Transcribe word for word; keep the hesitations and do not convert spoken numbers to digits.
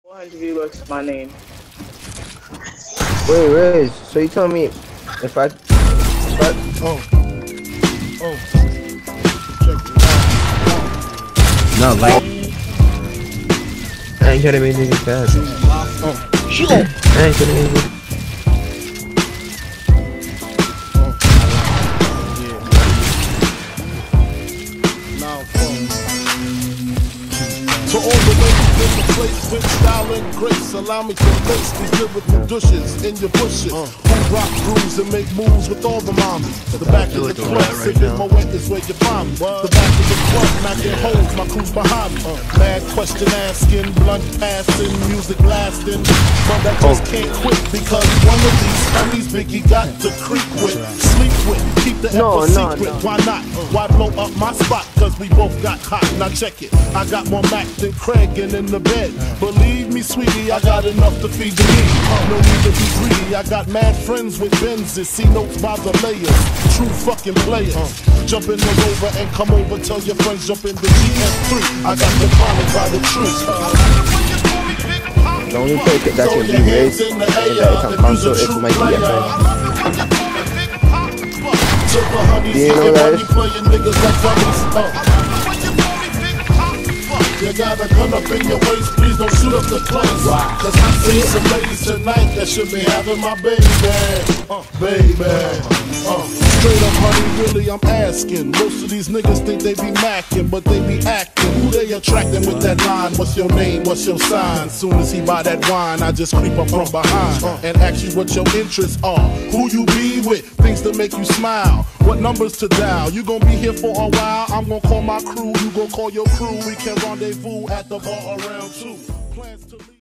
four hundred V-Bucks is my name. Wait, Riz, so you tell me if I... If I oh. Oh. no, like... I ain't gonna make niggas fast. Oh. Shit. I ain't gonna make niggas... To all the ladies in the place with style and grace, allow me to place these lyrical douches in your bushes. Uh. Who rock grooves and make moves with all the mommies. The back of the club, sipping my wet is where you find me. The back of the club, knocking holes, my crew's behind me. Uh. Mad question asking, blunt passing, music lasting. But I just can't quit because one of these homies Biggie got to creep with, sleep with, keep the no, effort no, secret. no. Why not? Why blow up my spot? Cause we both got hot. Now check it. I got more Mac than Craig and in the bed. Believe me, sweetie, I got enough to feed the need. No need to be greedy. I got mad friends with Benzes. See notes by the layers. True fucking players. Jump in the Rover and come over. Tell your friends jump in the G S three. I got the chronic by the tree. The only take it that can be raised is that it can console if my D F N. Do you know that? You got a gun up in your waist, please don't shoot up the place. Cause I see some ladies tonight that should be having my baby. Uh, baby. Uh, straight up, honey, really, I'm asking. Most of these niggas think they be macking, but they be acting. Who they attracting with that line? What's your name? What's your sign? Soon as he buy that wine, I just creep up from behind and ask you what your interests are. Who you be with? Things to make you smile. What numbers to dial? You gonna be here for a while? I'm gonna call my crew. You gonna call your crew. We can rendezvous at the bar around two. Plans to leave.